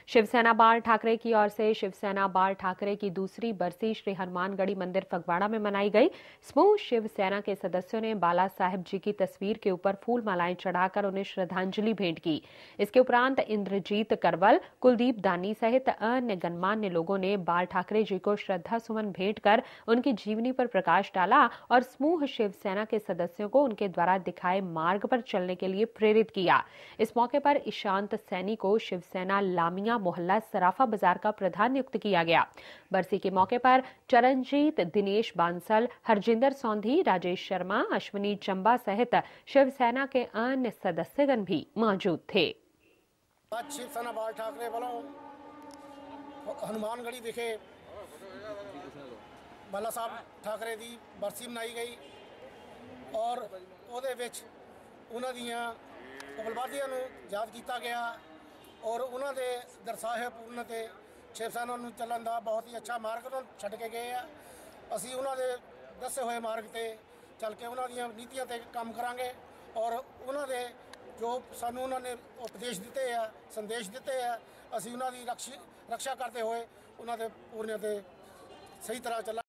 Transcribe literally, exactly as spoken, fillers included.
शिवसेना बाल ठाकरे की ओर से शिवसेना बाल ठाकरे की दूसरी बरसी श्री हनुमानगढ़ी मंदिर फगवाड़ा में मनाई गई। समूह शिवसेना के सदस्यों ने बाला साहेब जी की तस्वीर के ऊपर फूल मालाएं चढ़ाकर उन्हें श्रद्धांजलि भेंट की। इसके उपरांत इंद्रजीत करवल, कुलदीप दानी सहित अन्य गणमान्य लोगों ने बाल ठाकरे जी को श्रद्धा सुमन भेंट कर उनकी जीवनी पर प्रकाश डाला और समूह शिवसेना के सदस्यों को उनके द्वारा दिखाए मार्ग पर चलने के लिए प्रेरित किया। इस मौके पर ईशांत सैनी को शिवसेना लामिया मोहल्ला सराफा बाजार का प्रधान नियुक्त किया गया। बरसी के मौके पर चरणजीत, दिनेश बांसल, हरजिंदर सौंधी, राजेश शर्मा, अश्विनी चंबा सहित शिवसेना के अन्य सदस्यगण भी मौजूद थे। शिवसेना बाल ठाकरे वालों हनुमानगढ़ी विखे बाला साहब ठाकरे की बरसी मनाई गई और ਉਹਦੇ ਵਿੱਚ ਉਹਨਾਂ ਦੀਆਂ ਉਪਲਬਧੀਆਂ ਨੂੰ ਯਾਦ ਕੀਤਾ ਗਿਆ और उन्होंने दर्शाए पूर्ण ते शिवसेना ਨੂੰ ਚੱਲਣ ਦਾ बहुत ही अच्छा मार्ग ਉਹਨਾਂ ਛੱਡ ਕੇ ਗਏ ਆ। ਅਸੀਂ ਉਹਨਾਂ ਦੇ ਦੱਸੇ ਹੋਏ ਮਾਰਗ ਤੇ ਚੱਲ ਕੇ ਉਹਨਾਂ ਦੀਆਂ ਨੀਤੀਆਂ ਤੇ ਕੰਮ ਕਰਾਂਗੇ और ਉਹਨਾਂ ਦੇ ਜੋ ਸਾਨੂੰ ਉਹਨਾਂ ਨੇ ਉਪਦੇਸ਼ ਦਿੱਤੇ ਆ, ਸੰਦੇਸ਼ ਦਿੱਤੇ ਆ, ਅਸੀਂ ਉਹਨਾਂ ਦੀ ਰੱਖਿਆ ਕਰਦੇ ਹੋਏ ਉਹਨਾਂ ਦੇ ਪੂਰਨਿਆਂ ਤੇ ਸਹੀ ਤਰ੍ਹਾਂ ਚੱਲਾਂਗੇ।